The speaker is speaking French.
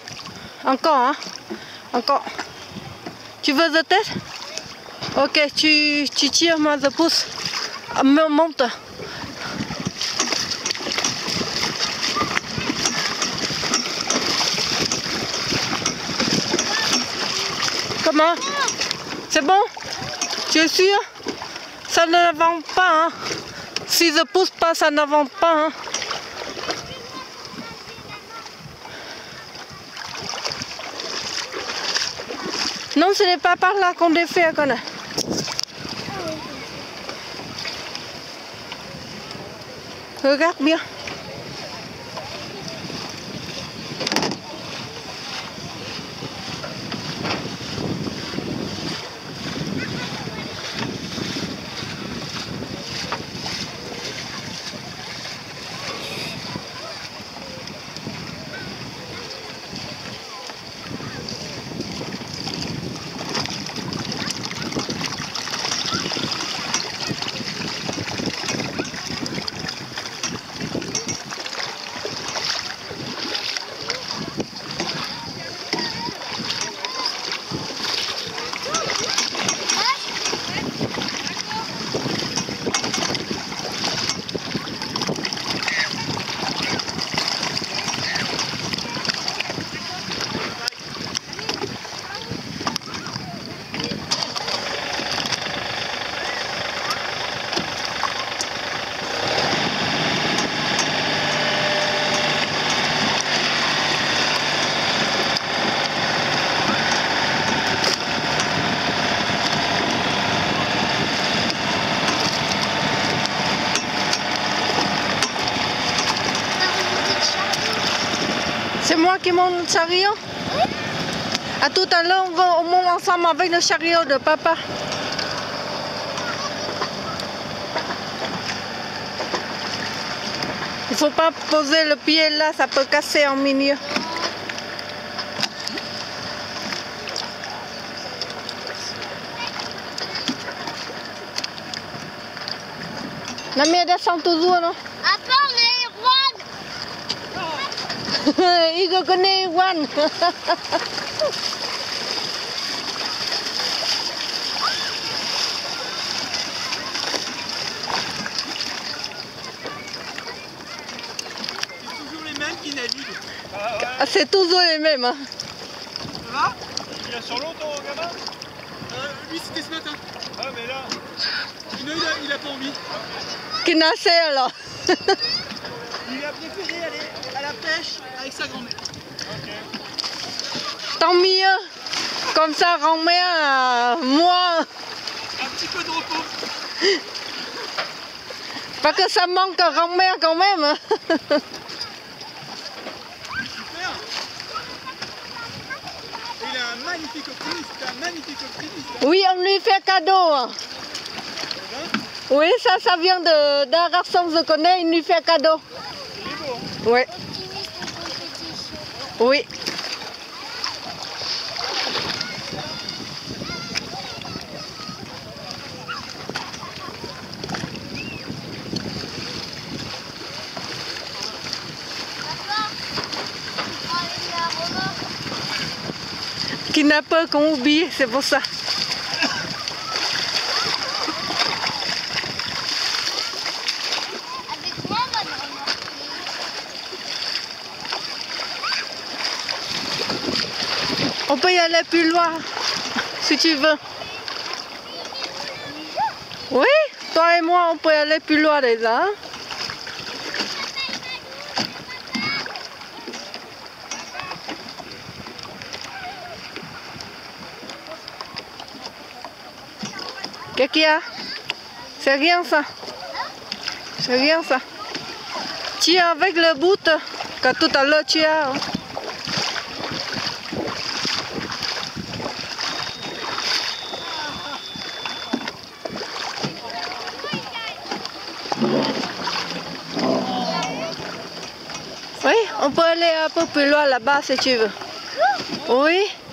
Encore, hein? Encore. Tu veux de tête? Ok, tu tires, moi je pousse. Monte. Comment? C'est bon? Tu es sûr? Ça n'avance pas, hein? Si je pousse pas, ça n'avance pas, hein? Non, ce n'est pas par là qu'on les fait, qu'on a. Regarde bien. C'est moi qui monte le chariot? Oui. À tout à l'heure, on monte ensemble avec le chariot de papa. Il ne faut pas poser le pied là, ça peut casser en milieu. La mienne descend toujours, non? Attends, mais il reconnaît Juan. C'est toujours les mêmes qui naviguent. Ah, c'est toujours les mêmes. Hein. Ça va? Il est sur l'eau ton gamin? Lui c'était ce matin. Ah mais là, il a pas envie. Qui naissait alors. Il a préféré aller à la pêche avec sa grand-mère. Okay. Tant mieux. Comme ça, grand-mère, moi. Un petit peu de repos. Pas que ça manque à grand-mère quand même. Super. Et il a un magnifique optimiste, Oui, on lui fait cadeau. Hein. Oui, ça vient d'un garçon que je connais, il lui fait cadeau. Il est beau, hein? Oui. Oui. Qui n'a pas qu'on oublie, c'est pour ça. On peut y aller plus loin, si tu veux. Oui, toi et moi, on peut y aller plus loin déjà. Hein? Qu'est-ce qu'il y a? C'est rien ça. C'est rien ça. Tiens avec le bout que tout à l'heure tu as. Hein? Oui, on peut aller un peu plus loin là-bas si tu veux. Oui.